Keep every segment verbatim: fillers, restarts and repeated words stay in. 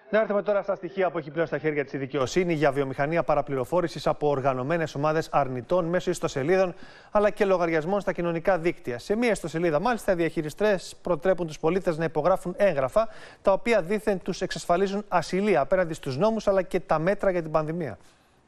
Να έρθουμε τώρα στα στοιχεία που έχει πλέον στα χέρια της η δικαιοσύνη για βιομηχανία παραπληροφόρησης από οργανωμένες ομάδες αρνητών μέσω ιστοσελίδων αλλά και λογαριασμών στα κοινωνικά δίκτυα. Σε μία ιστοσελίδα, μάλιστα, οι διαχειριστές προτρέπουν τους πολίτες να υπογράφουν έγγραφα τα οποία δήθεν τους εξασφαλίζουν ασυλία απέναντι στους νόμους αλλά και τα μέτρα για την πανδημία.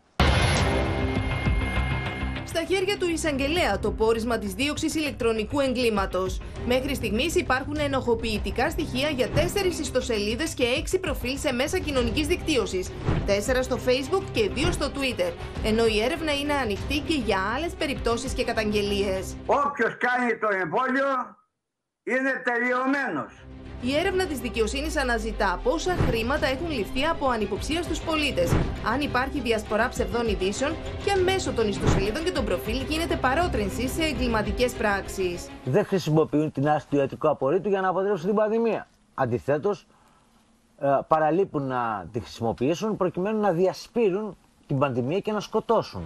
Στα χέρια του εισαγγελέα το πόρισμα της δίωξης ηλεκτρονικού εγκλήματος. Μέχρι στιγμής υπάρχουν ενοχοποιητικά στοιχεία για τέσσερις ιστοσελίδες και έξι προφίλ σε μέσα κοινωνικής δικτύωσης, τέσσερα στο Facebook και δύο στο Twitter, ενώ η έρευνα είναι ανοιχτή και για άλλες περιπτώσεις και καταγγελίες. Όποιος κάνει το εμβόλιο είναι τελειωμένος. Η έρευνα της δικαιοσύνης αναζητά πόσα χρήματα έχουν ληφθεί από ανυποψία στους πολίτες, αν υπάρχει διασπορά ψευδών ειδήσεων και αν μέσω των ιστοσελίδων και των προφίλ γίνεται παρότρινση σε εγκληματικές πράξεις. Δεν χρησιμοποιούν την άρση του ιατρικού απορρίτου για να αποτρέψουν την πανδημία. Αντιθέτως, παραλείπουν να τη χρησιμοποιήσουν προκειμένου να διασπείρουν την πανδημία και να σκοτώσουν.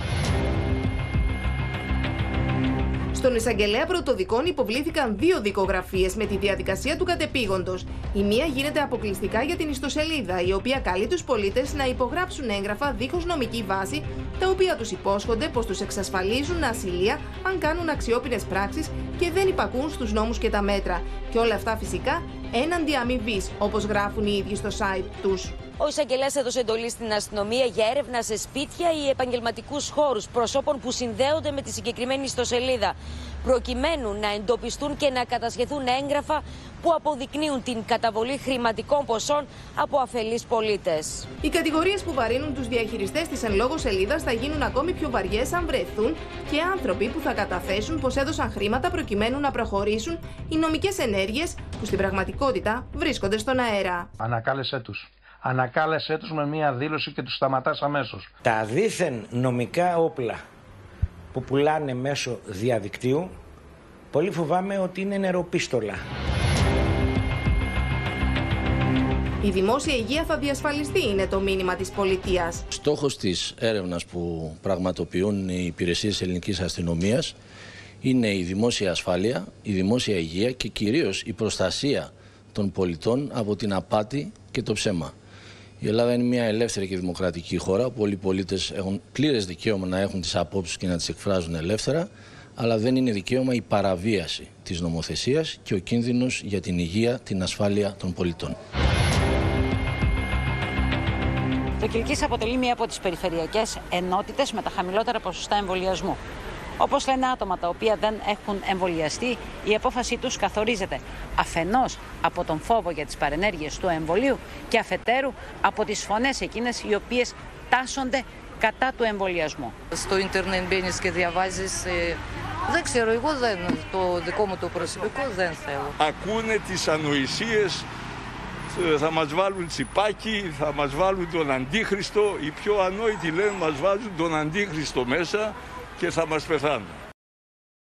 Στον εισαγγελέα πρωτοδικών υποβλήθηκαν δύο δικογραφίες με τη διαδικασία του κατεπήγοντος. Η μία γίνεται αποκλειστικά για την ιστοσελίδα, η οποία καλεί τους πολίτες να υπογράψουν έγγραφα δίχως νομική βάση, τα οποία τους υπόσχονται πως τους εξασφαλίζουν ασυλία αν κάνουν αξιόπινες πράξεις και δεν υπακούν στους νόμους και τα μέτρα. Και όλα αυτά φυσικά έναντι αμοιβής, όπως γράφουν οι ίδιοι στο site τους. Ο εισαγγελέας έδωσε εντολή στην αστυνομία για έρευνα σε σπίτια ή επαγγελματικούς χώρους προσώπων που συνδέονται με τη συγκεκριμένη ιστοσελίδα, προκειμένου να εντοπιστούν και να κατασχεθούν έγγραφα που αποδεικνύουν την καταβολή χρηματικών ποσών από αφελείς πολίτες. Οι κατηγορίες που βαρύνουν τους διαχειριστές της εν λόγω σελίδας θα γίνουν ακόμη πιο βαριές αν βρεθούν και άνθρωποι που θα καταθέσουν πως έδωσαν χρήματα προκειμένου να προχωρήσουν οι νομικές ενέργειες που στην πραγματικότητα βρίσκονται στον αέρα. Ανακάλεσέ τους. Ανακάλεσέ τους με μία δήλωση και τους σταματάς αμέσως. Τα δήθεν νομικά όπλα που πουλάνε μέσω διαδικτύου, πολύ φοβάμαι ότι είναι νεροπίστολα. Η δημόσια υγεία θα διασφαλιστεί, είναι το μήνυμα της πολιτείας. Στόχος της έρευνας που πραγματοποιούν οι υπηρεσίες ελληνικής αστυνομίας είναι η δημόσια ασφάλεια, η δημόσια υγεία και κυρίως η προστασία των πολιτών από την απάτη και το ψέμα. Η Ελλάδα είναι μια ελεύθερη και δημοκρατική χώρα που όλοι οι πολίτες έχουν πλήρες δικαίωμα να έχουν τις απόψεις και να τις εκφράζουν ελεύθερα, αλλά δεν είναι δικαίωμα η παραβίαση της νομοθεσίας και ο κίνδυνος για την υγεία, την ασφάλεια των πολιτών. Το Κιλκής αποτελεί μία από τις περιφερειακές ενότητες με τα χαμηλότερα ποσοστά εμβολιασμού. Όπως λένε άτομα τα οποία δεν έχουν εμβολιαστεί, η απόφασή τους καθορίζεται αφενός από τον φόβο για τις παρενέργειες του εμβολίου και αφετέρου από τις φωνές εκείνες οι οποίες τάσσονται κατά του εμβολιασμού. Στο ίντερνετ μπαίνεις και διαβάζεις, δεν ξέρω, εγώ δεν, το δικό μου το προσωπικό δεν θέλω. Ακούνε τις ανοησίες, θα μας βάλουν τσιπάκι, θα μας βάλουν τον Αντίχριστο, οι πιο ανόητοι λένε μας βάζουν τον Αντίχριστο μέσα και θα μας πεθάνουν.